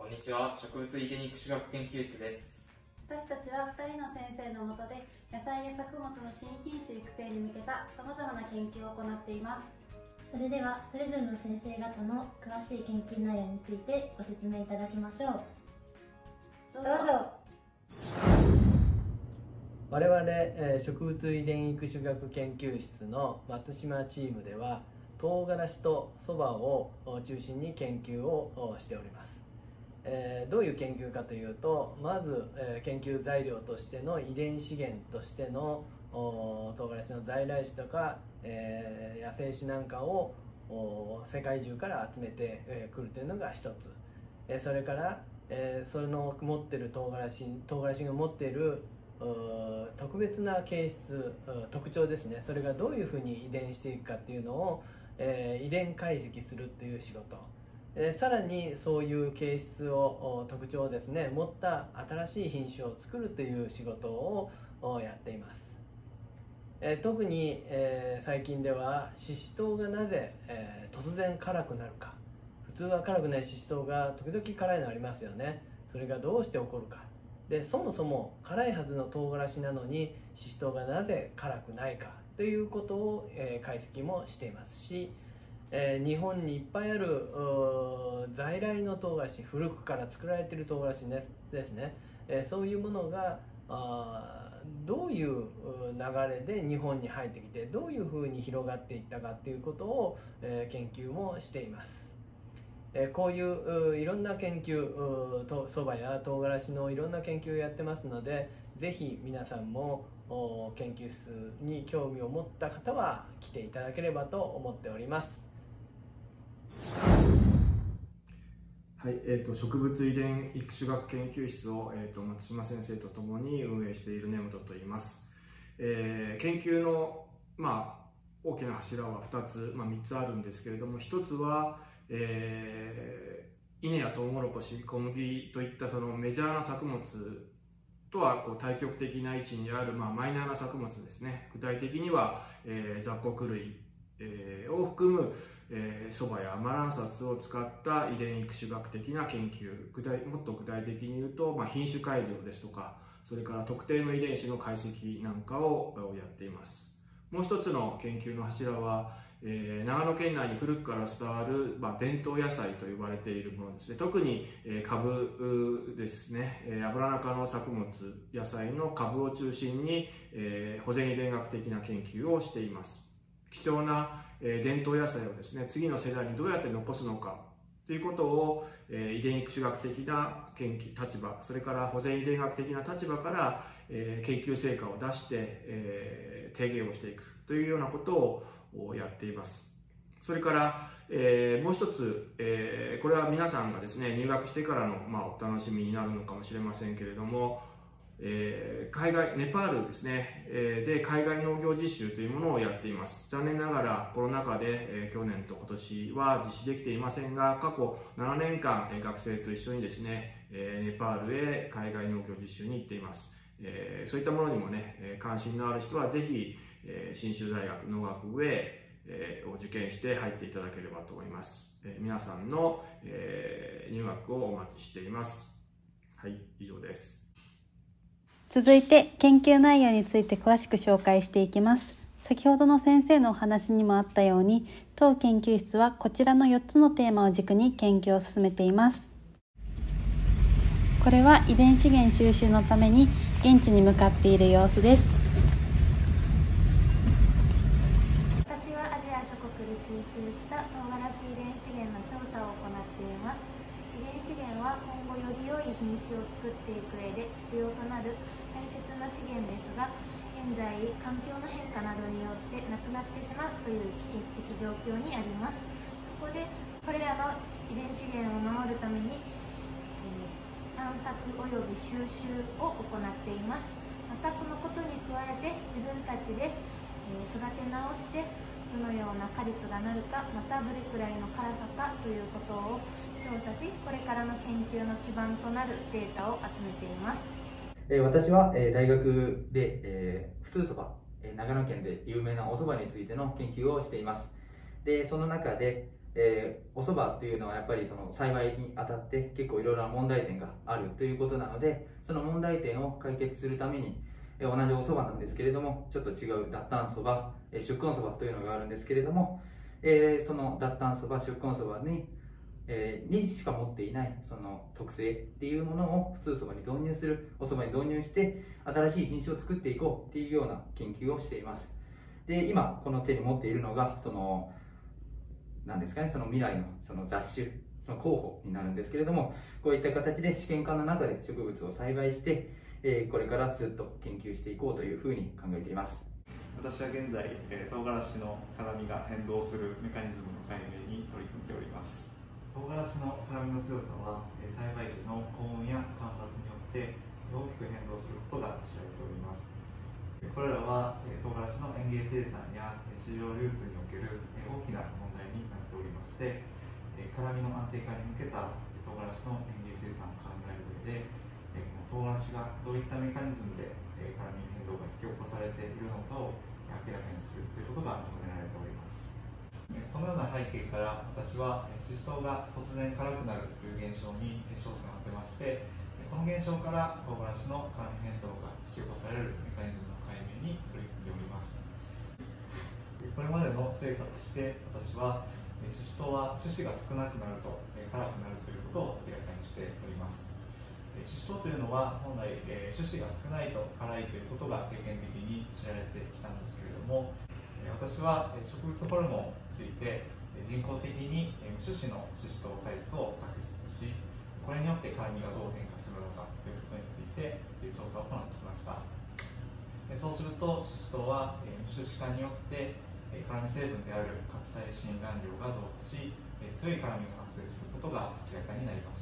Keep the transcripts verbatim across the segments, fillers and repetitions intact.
こんにちは、植物遺伝育種学研究室です。 私たちはふたりの先生の下で野菜や作物の新品種育成に向けたさまざまな研究を行っています。 それではそれぞれの先生方の詳しい研究内容についてご説明いただきましょう。どうぞ。 我々、えー、植物遺伝育種学研究室の松島チームでは唐辛子とそばを中心に研究をしております。えー、どういう研究かというと、まず、えー、研究材料としての遺伝資源としての唐辛子の在来種とか、えー、野生種なんかを世界中から集めてくるというのが一つ、えー、それから、えー、その持っている唐辛子唐辛子が持っている特別な形質特徴ですね、それがどういうふうに遺伝していくかっていうのを、えー、遺伝解析するっていう仕事、えー、さらにそういう形質を特徴をですね持った新しい品種を作るという仕事をやっています。えー、特に、えー、最近ではシシトウがなぜ、えー、突然辛くなるか、普通は辛くないシシトウが時々辛いのありますよね。それがどうして起こるかで、そもそも辛いはずの唐辛子なのにシシトウがなぜ辛くないかということを、えー、解析もしていますし、えー、日本にいっぱいある在来の唐辛子、古くから作られている唐辛子ですね、えー、そういうものがあどういう流れで日本に入ってきてどういうふうに広がっていったかということを、えー、研究もしています。えー、こういういろんな研究、とそばや唐辛子のいろんな研究をやってますので、ぜひ皆さんも研究室に興味を持った方は来ていただければと思っております。 はい、えーと、植物遺伝育種学研究室を、えーと、松島先生とともに運営している根本と言います。えー、研究の、まあ、大きな柱はふたつ、まあ、みっつあるんですけれども、ひとつは、えー、稲やトウモロコシ、小麦といったそのメジャーな作物とはこう対極的な位置にある、まあ、マイナーな作物ですね。具体的には、えー、雑穀類、えー、を含むそば、えー、やアマランサスを使った遺伝育種学的な研究、具体もっと具体的に言うと、まあ、品種改良ですとか、それから特定の遺伝子の解析なんかをやっています。もう一つの研究の柱は、えー、長野県内に古くから伝わる、まあ、伝統野菜と呼ばれているものですね。特に、えー、株ですね、えー、油中の作物、野菜の株を中心に、えー、保全遺伝学的な研究をしています。貴重な、えー、伝統野菜をですね、次の世代にどうやって残すのかということを、えー、遺伝育種学的な研究立場、それから保全遺伝学的な立場から、えー、研究成果を出して、えー、提言をしていくというようなことをやっています。それから、えー、もう一つ、えー、これは皆さんがですね入学してからの、まあ、お楽しみになるのかもしれませんけれども、えー、海外ネパールですね、えー、で海外農業実習というものをやっています。残念ながらコロナ禍で、えー、去年と今年は実施できていませんが、過去ななねんかん、えー、学生と一緒にですね、えー、ネパールへ海外農業実習に行っています。えー、そういったものにもね関心のある人はぜひ、えー、信州大学農学部へを受験して入っていただければと思います。えー、皆さんの、えー、入学をお待ちしています。はい、以上です。 続いて研究内容について詳しく紹介していきます。先ほどの先生のお話にもあったように、当研究室はこちらのよっつのテーマを軸に研究を進めています。これは遺伝資源収集のために現地に向かっている様子です。 私はアジア諸国で収集した唐辛子遺伝資源の調査を行っています。遺伝資源は今後より良い品種を作っていく上で必要となる大切な資源ですが、現在環境の変化などによってなくなってしまうという危機的状況にあります。そこでこれらの遺伝資源を守るために、えー、探索および収集を行っています。またこのことに加えて自分たちで、えー、育て直してどのような果実がなるか、またどれくらいの辛さかということを調査し、これからの研究の基盤となるデータを集めています。 えー、私は、えー、大学で、えー、普通そば、えー、長野県で有名なおそばについての研究をしています。でその中でえー、お蕎麦っていうのはやっぱりその栽培にあたって結構いろいろな問題点があるということなので、その問題点を解決するために、えー、同じお蕎麦なんですけれども、ちょっと違う脱炭蕎麦、えー、出根蕎麦というのがあるんですけれども、えー、その脱炭蕎麦、出根蕎麦に、えー、にしか持っていないその特性っていうものを普通蕎麦に導入する、お蕎麦に導入して新しい品種を作っていこうっていうような研究をしています。で、今この手に持っているのがそのなんですかね、その未来のその雑種、その候補になるんですけれども、こういった形で試験管の中で植物を栽培して、えー、これからずっと研究していこうというふうに考えています。 私は現在、えー、唐辛子の辛みが変動するメカニズムの解明に取り組んでおります。唐辛子の辛みの強さは、えー、栽培時の高温や干ばつによって大きく変動することが知られております。これらは、えー、唐辛子の園芸生産や市場流通における、えー、大きな問題になっておりまして、えー、辛みの安定化に向けた唐辛子の園芸生産を考える上で、えー、この唐辛子がどういったメカニズムで、えー、辛み変動が引き起こされているのかを明らかにするということが求められております。このような背景から私はシシトウが突然辛くなるという現象に焦点を当てまして、この現象から唐辛子の辛み変動が引き起こされるメカニズムの解明に取り組んでおります。これまでの成果として私はシシトウは種子が少なくなると辛くなるということを明らかにしております。シシトウというのは本来種子が少ないと辛いということが経験的に知られてきたんですけれども、私は植物ホルモンについて人工的に無種子のシシトウ果実を作出し、これによって辛みがどう変化するのかということについて調査を行ってきました。そうするとシシトウは無種子化によって辛み成分であるカプサイシン含量が増加し、強い辛みが発生することが明らかになりました。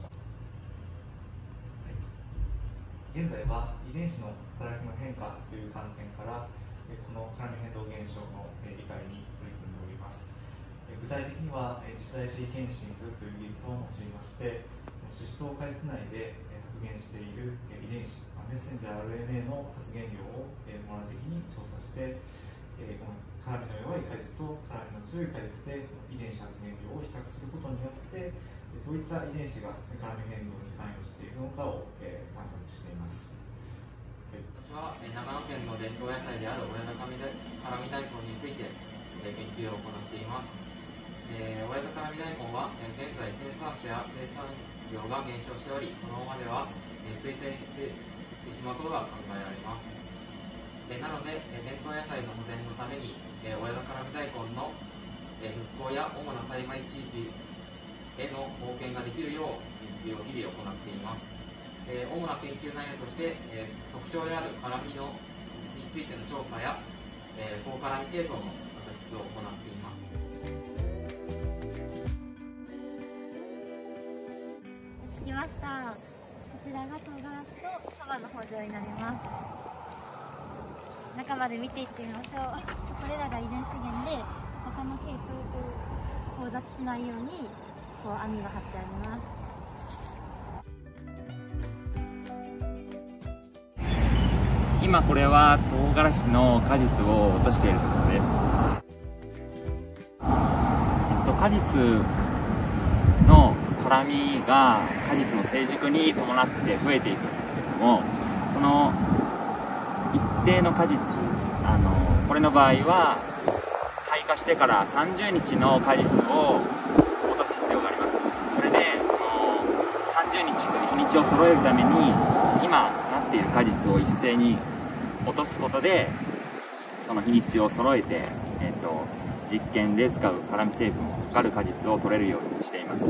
現在は遺伝子の働きの変化という観点からこの辛み変動現象の理解に取り組んでおります。具体的には次世代シーケンシングという技術を用いまして、シシトウ果実内で発現している遺伝子メッセンジャー アールエヌエー の発現量を網羅的に調査して、この辛みの弱い果実と辛みの強い果実で遺伝子発現量を比較することによって、どういった遺伝子が辛み変動に関与しているのかを探索しています。 私は長野県の伝統野菜である親高辛み大根について研究を行っています。えー、親高辛み大根は現在生産者や生産量が減少しており、このままでは衰退してしまうことが考えられます。えー、なので伝統野菜の保全のために親高辛み大根の復興や主な栽培地域への貢献ができるよう研究を日々行っています。えー、主な研究内容として、えー、特徴である辛みのについての調査や、えー、高辛み系統の作出を行っています。 着きました。こちらが唐辛子とそばの包丁になります。中まで見ていってみましょう。これらが遺伝資源で他の系統と交雑しないようにこう網が張ってあります。 今これは唐辛子の果実を落としているところです。えっと、果実の辛みが果実の成熟に伴って増えていくんですけれども、その一定の果実、あのこれの場合は開花してからさんじゅうにちの果実を落とす必要があります。それでそのさんじゅうにちという日にちを揃えるために今なっている果実を一斉に落とすことでその日にちを揃えて、えー、と実験で使う辛み成分を測る果実を取れるようにしています。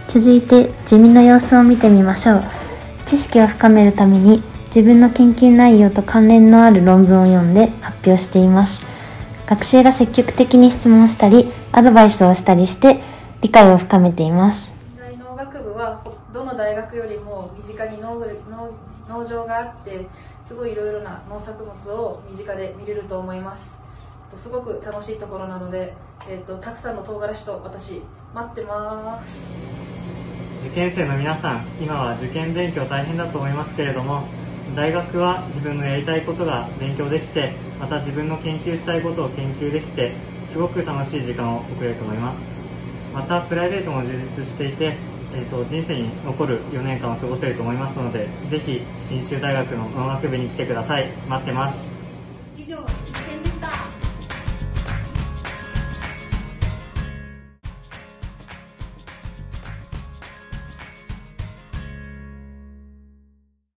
続いてゼミの様子を見てみましょう。知識を深めるために自分の研究内容と関連のある論文を読んで発表しています。学生が積極的に質問したりアドバイスをしたりして理解を深めています。 農学部はどの大学よりも身近に 農, 農, 農場があってすごいいろいろな農作物を身近で見れると思います。すごく楽しいところなので、えー、とたくさんの唐辛子と私待ってます。 受験生の皆さん、今は受験勉強大変だと思いますけれども、大学は自分のやりたいことが勉強できて、また自分の研究したいことを研究できて、すごく楽しい時間を送れると思います。またプライベートも充実していて、えー、と人生に残るよねんかんを過ごせると思いますので、ぜひ信州大学の農学部に来てください。待ってます。